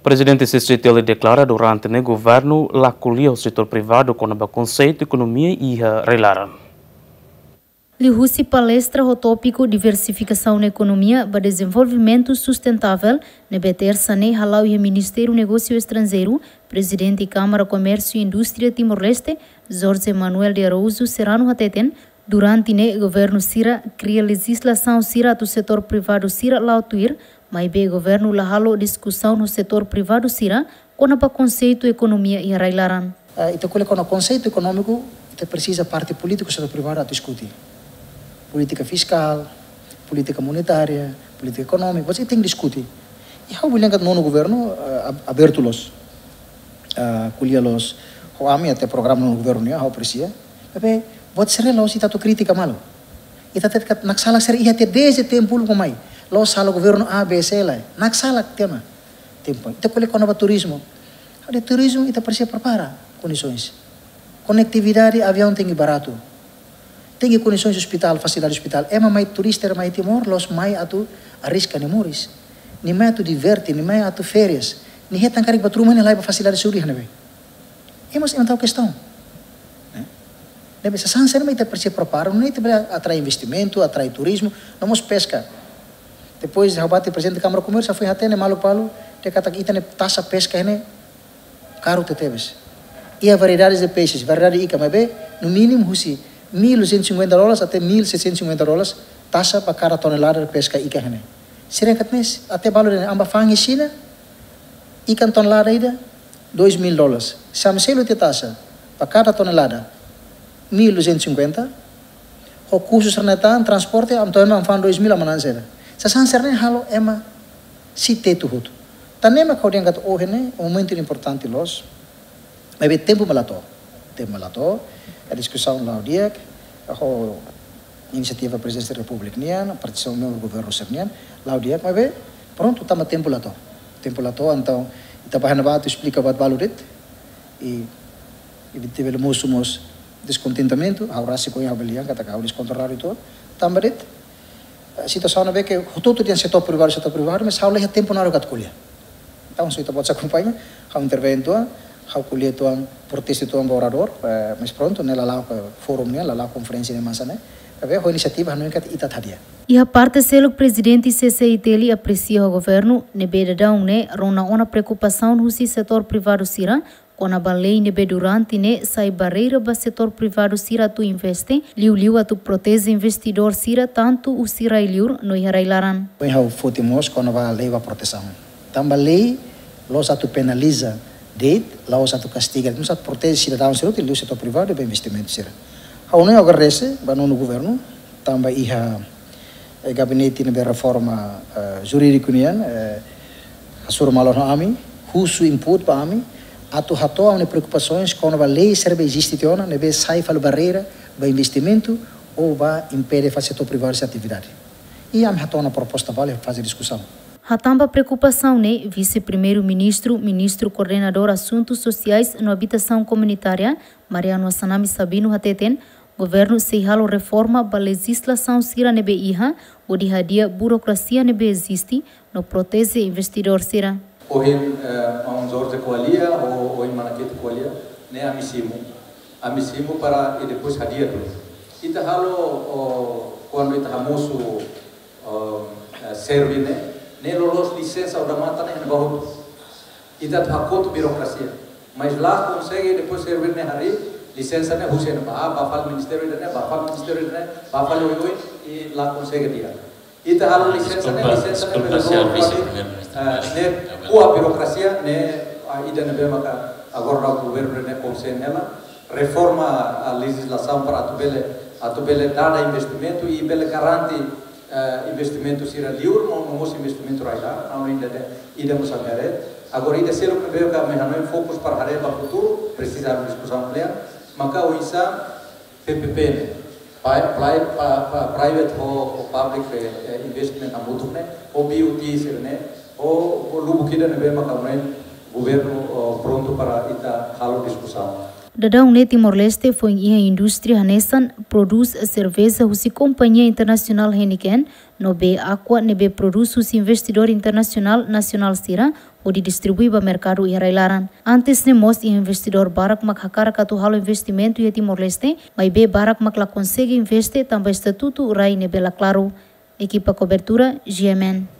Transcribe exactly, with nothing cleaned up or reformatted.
presidente Sestritele declara durante o governo la acolhia o setor privado com o conceito de economia e relaram. Lihusi palestra o tópico diversificação na economia para desenvolvimento sustentável na terça ne halau e Ministério Negócio Estrangeiro, presidente Câmara Comércio e Indústria Timor-Leste, Jorge Manuel de Araújo Serrano Hateten, durante ne governo Sira cria legislação Sira do setor privado Sira lautuir, mas be governo la halo discussão no setor privado Sira com o conceito economia e railaran. Uh, então, com o conceito econômico, você precisa parte política setor privado a discutir. Política fiscal, política monetária, política econômica, você tem que discutir. E eu vou lembrar no governo uh, aberto-los, uh, colhia-los, o ami até programa no governo, eu aprecia, mas pode ser lá se está crítica malo. E tá até naksala ser ia até desde tempo como mai, lá sala governo A B C lá, naksala tema tempo. Então qual é o turismo? O turismo está precisa preparar condições, conectividade avião tem que barato. Tem condições de hospital, facilidade de hospital. É mais turista, é mais Timor, los mais atu arrisca nem moris. Nem mais atu diverte, nem mais atu férias. Nem é tão caro para turma, nem lá para facilidade de saúde, né? É uma tal questão. Né? Se a sanção não está para se preparar, não é para atrair investimento, atrair turismo, não é pesca. Depois, o bate presidente da Câmara de Comércio, foi até nem malo palo, tem que estar na taxa pesca, né? Caro te teves. E a variedade de peixes, variedade de ica, mas bem, no mínimo, se mil duzentos e cinquenta dólares até mil seiscentos e cinquenta dólares taxa para cada tonelada de pesca ikan ini. Serengkat nes até valor ini amba fang China ikan tonelada ida dois mil dólares. Samselo te taxa para cada tonelada mil duzentos e cinquenta. O custo sernetan transporte am tono am fang dois mil amanan seda. Sa san serne halo ema si tetu hutu. Tanema kau diangkat oh ini um momento importante los. Mas tempo malato. Tempo malato. A discussão lá o dia, a iniciativa da presidência da República Niana, a participação do meu governo serniano, lá o dia, mas bem, pronto, estamos a tempo lá to, tempo lá to, então, está para renovar, explica o valor e e teve o moço moço descontentamento, a hora se conhece a belian, que está a descontrolar e todo, também a situação não é que o todo tem setor privado, setor privado, mas há o tempo na hora que colher, então se você pode acompanhar, há intervento Hau kuliah tuang protes tuang orador, mas pronto, nela lá fórum nela lá conferência de massa né, a a iniciativa não é que ita thadia. E a parte selo presidente C C I T L aprecia o governo nebe dadão né, rona ona preocupação no setor privado sira, com a balei nebe durante né, sai barreira ba setor privado sira tu investe, liu liu a tu protege investidor sira tanto o sira liur no irailaran. Bem hau fotimos quando vai lei a proteção. Também lei los atu penaliza date, lá o satu castiga, não satu protege cidadãos siro, ele o setor privado para investimento sira. A União agradece, banu no governo, também iha gabinete de reforma jurídica unian, a sura malo no ami, husu input para ami, atu hato ame preocupações com a lei serve existiona, nebe sai falo barreira para investimento ou para impedir o setor privado essa atividade. E am hato na proposta vale fazer discussão. Hatamba preocupação né, vice-primeiro-ministro, ministro coordenador assuntos sociais na habitação comunitária, Mariano Assanami Sabino Hateten, governo se halo reforma para legislação sira nebe iha, o de hadia burocracia nebe existe, no protege investidor sira. Hoje a um Jorge Coalia ou em Manaquete Coalia, né amissimo, amissimo para e depois hadia tu. Ita halo quando ita hamoso serve né, nem lolos licença ou da mata nem bahut. Ita hakot burocracia, mas lá consegue depois servir né hari licença né Hussein bah bafal ministério né bafal ministério né bafal oi e lá consegue dia. Ita halo licença né licença né né boa burocracia né ida né bem maka agora o governo né consegue ela reforma a legislação para atubele atubele dar investimento e bele garante Uh, investimento sira liur, não não investimento raida, não ainda ida musamere. Agora ida selo que veio que me hanoi fokus para hari para futuro, precisa de discussão plena. Maka o isa P P P, private ou public investment a mutu né, o B U T sira né, o lubu kita ne veio maka né, governo pronto para ita halo discussão. Dadão ne Timor-Leste foi em a indústria Hanessan produz cerveja husi companhia internacional Heineken, no be aqua nebe produz husi investidor internacional nacional Sira, onde distribui para mercado e railaran. Antes ne mos e investidor barak mak hakara katu halo investimento e Timor-Leste, mas be barak mak la consegue investir também estatuto rai nebe la claro. Equipa cobertura G M N.